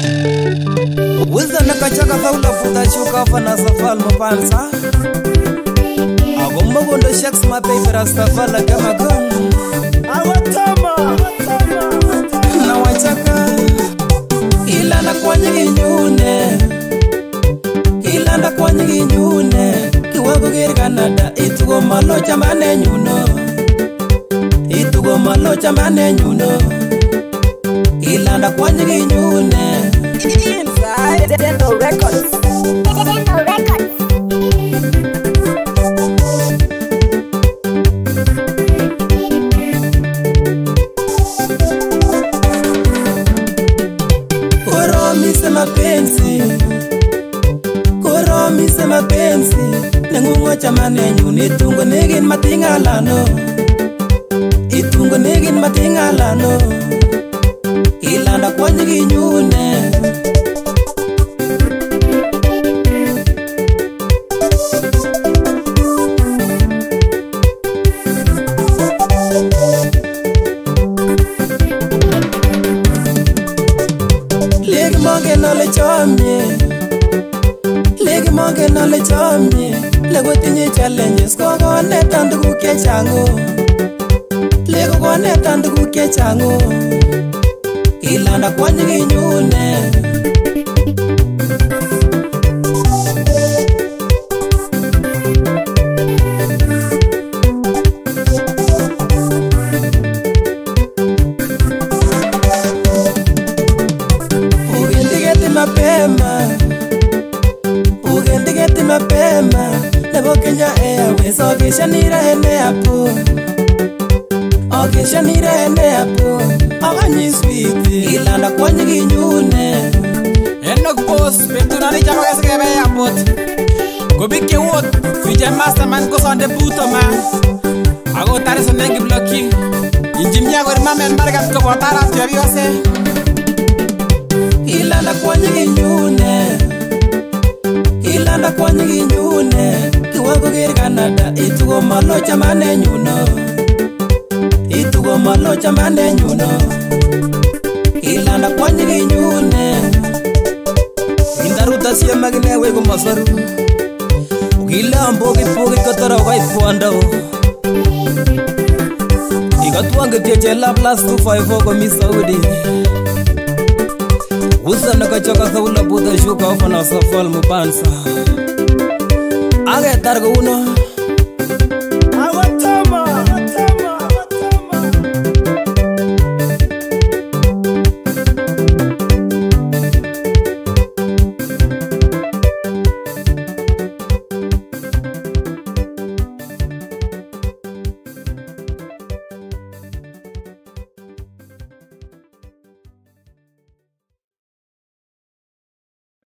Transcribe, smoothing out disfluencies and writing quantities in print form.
Wizana kachaka faula puta shuka fana safal mupansa Agomba gondo shaks ma paper astafala kama gun Awatama Na wachaka Ilanda kwa nyingi nyune Ilanda kwa nyingi nyune Kiwago giri Canada Itugo malo chamane nyuno Itugo malo chamane nyuno Ilanda kwa nyingi nyune Inside Dental Records. Dental Records. Koromise mapenzi Nengungo chamane nyuni Itungo negin matingalano Itungo negin matingalano Ilanda kwa nyingi nyune Legi monge nole chomye Lego tinye challenges Koko netan tuguk chechango Lego ko netan tuguk chechango Ilanda kwa nyingi nyune Ugendigeti mapema Nebo Kenya Airways Okeshanira ene hapo Okeshanira ene hapo Aganyi sweetie Ilanda kwa nyingi nyune Enok boss Petuna ni chama kese kebe airport Kubiki wood Vijay masterman kusonde puto man Ago tari sonengi bloki Injimia kwa rimamen margat kwa watara Tiabi wase Ilanda kwa nyingi nyune Ilanda kwa nyingi nyune Kiwago giri Canada Itugo malo chamane nyuno Itugo malo chamane nyuno Ilanda kwa nyingi nyune Indaruta siya magine wego masaru Ugila mbogi pogi katara ukai fuandao Ikatuange tiechela plus 254 kwa misaudi Wizana kachaka faula puta shuka fana safal mupansa Age targo uno